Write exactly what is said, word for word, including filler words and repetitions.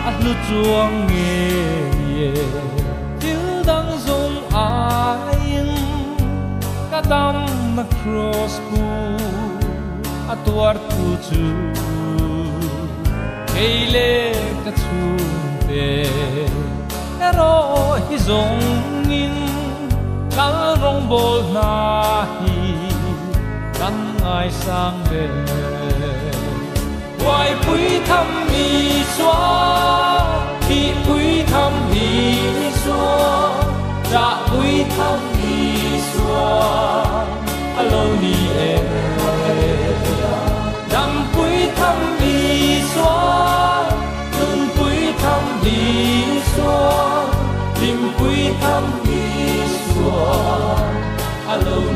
lu chuang nghe ye til dang zong ain ka dam na cross pu atuar tu chu keile ka chung te ero hi zong in kal rong bol na hi kan ai sang de Wai bụi thăm mi xóa Khi bụi thăm mi xóa Dạ bụi thăm mi xóa Alo ni em Đam bụi thăm mi xóa Đừng bụi thăm mi xóa Tìm bụi thăm mi xóa Alo